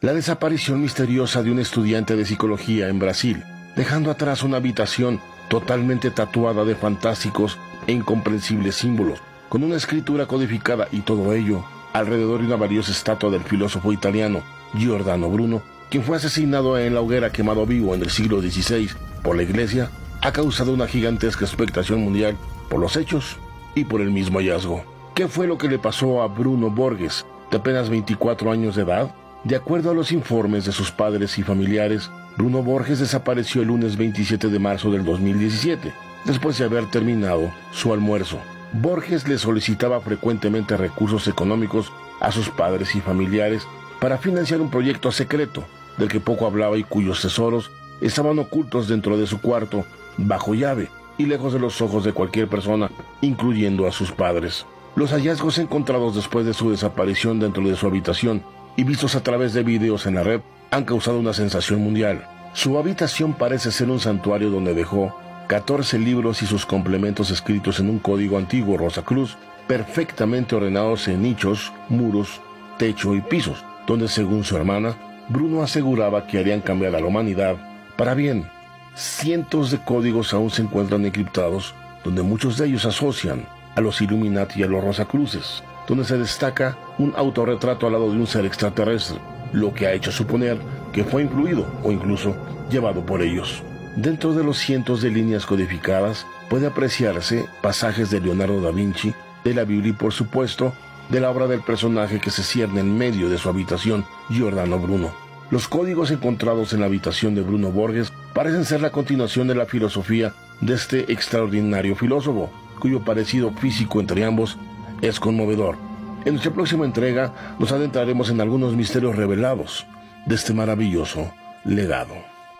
La desaparición misteriosa de un estudiante de psicología en Brasil, dejando atrás una habitación totalmente tatuada de fantásticos e incomprensibles símbolos, con una escritura codificada y todo ello alrededor de una valiosa estatua del filósofo italiano Giordano Bruno, quien fue asesinado en la hoguera quemado vivo en el siglo XVI por la Iglesia, ha causado una gigantesca expectación mundial por los hechos y por el mismo hallazgo. ¿Qué fue lo que le pasó a Bruno Borges, de apenas 24 años de edad? De acuerdo a los informes de sus padres y familiares, Bruno Borges desapareció el lunes 27 de marzo del 2017, después de haber terminado su almuerzo. Borges le solicitaba frecuentemente recursos económicos a sus padres y familiares para financiar un proyecto secreto, del que poco hablaba y cuyos tesoros estaban ocultos dentro de su cuarto, bajo llave y lejos de los ojos de cualquier persona, incluyendo a sus padres. Los hallazgos encontrados después de su desaparición dentro de su habitación y vistos a través de videos en la red han causado una sensación mundial. Su habitación parece ser un santuario donde dejó 14 libros y sus complementos escritos en un código antiguo Rosacruz, perfectamente ordenados en nichos, muros, techo y pisos, donde según su hermana, Bruno aseguraba que harían cambiar a la humanidad para bien. Cientos de códigos aún se encuentran encriptados, donde muchos de ellos asocian a los Illuminati y a los Rosacruces, donde se destaca un autorretrato al lado de un ser extraterrestre, lo que ha hecho suponer que fue influido o incluso llevado por ellos. Dentro de los cientos de líneas codificadas puede apreciarse pasajes de Leonardo da Vinci, de la Biblia y por supuesto de la obra del personaje que se cierne en medio de su habitación, Giordano Bruno. Los códigos encontrados en la habitación de Bruno Borges parecen ser la continuación de la filosofía de este extraordinario filósofo, cuyo parecido físico entre ambos es conmovedor. En nuestra próxima entrega nos adentraremos en algunos misterios revelados de este maravilloso legado.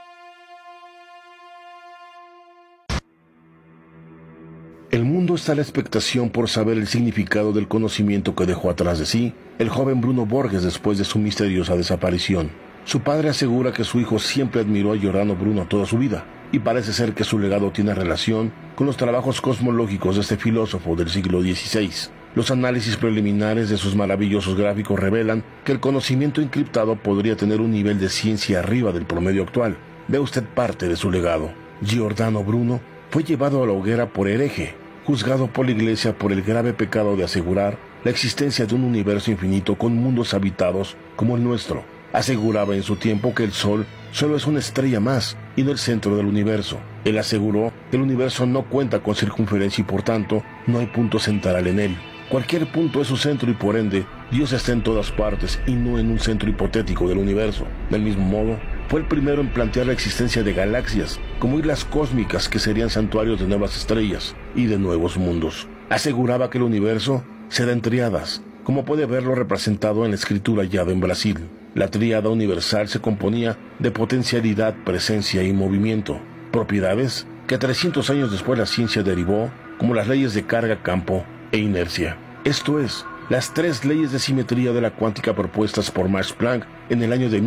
El mundo está a la expectación por saber el significado del conocimiento que dejó atrás de sí el joven Bruno Borges después de su misteriosa desaparición. Su padre asegura que su hijo siempre admiró a Giordano Bruno toda su vida, y parece ser que su legado tiene relación con los trabajos cosmológicos de este filósofo del siglo XVI. Los análisis preliminares de sus maravillosos gráficos revelan que el conocimiento encriptado podría tener un nivel de ciencia arriba del promedio actual. Ve usted parte de su legado. Giordano Bruno fue llevado a la hoguera por hereje, juzgado por la Iglesia por el grave pecado de asegurar la existencia de un universo infinito con mundos habitados como el nuestro. Aseguraba en su tiempo que el Sol solo es una estrella más y no el centro del universo. Él aseguró que el universo no cuenta con circunferencia y por tanto no hay punto central en él. Cualquier punto es su centro y por ende Dios está en todas partes y no en un centro hipotético del universo. Del mismo modo, fue el primero en plantear la existencia de galaxias como islas cósmicas que serían santuarios de nuevas estrellas y de nuevos mundos. Aseguraba que el universo se da en tríadas, como puede verlo representado en la escritura hallada en Brasil. La tríada universal se componía de potencialidad, presencia y movimiento, propiedades que 300 años después la ciencia derivó como las leyes de carga, campo e inercia. Esto es, las tres leyes de simetría de la cuántica propuestas por Max Planck en el año de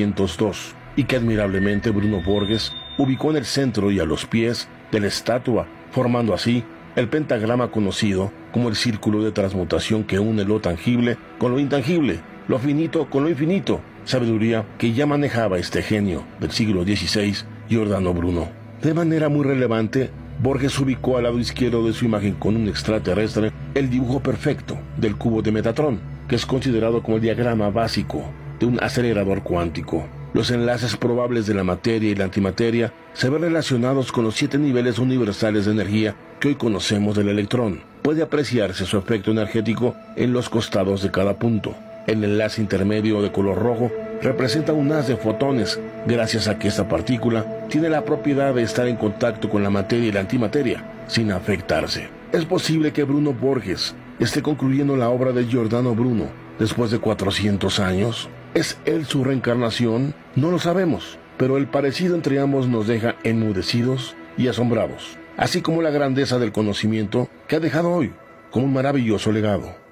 1902, y que admirablemente Bruno Borges ubicó en el centro y a los pies de la estatua, formando así el pentagrama conocido como el círculo de transmutación que une lo tangible con lo intangible, lo finito con lo infinito, sabiduría que ya manejaba este genio del siglo XVI, Giordano Bruno. De manera muy relevante, Borges ubicó al lado izquierdo de su imagen con un extraterrestre el dibujo perfecto del cubo de Metatron, que es considerado como el diagrama básico de un acelerador cuántico. Los enlaces probables de la materia y la antimateria se ven relacionados con los 7 niveles universales de energía que hoy conocemos del electrón. Puede apreciarse su efecto energético en los costados de cada punto. El enlace intermedio de color rojo representa un haz de fotones, gracias a que esta partícula tiene la propiedad de estar en contacto con la materia y la antimateria, sin afectarse. Es posible que Bruno Borges esté concluyendo la obra de Giordano Bruno después de 400 años. ¿Es él su reencarnación? No lo sabemos, pero el parecido entre ambos nos deja enmudecidos y asombrados, así como la grandeza del conocimiento que ha dejado hoy como un maravilloso legado.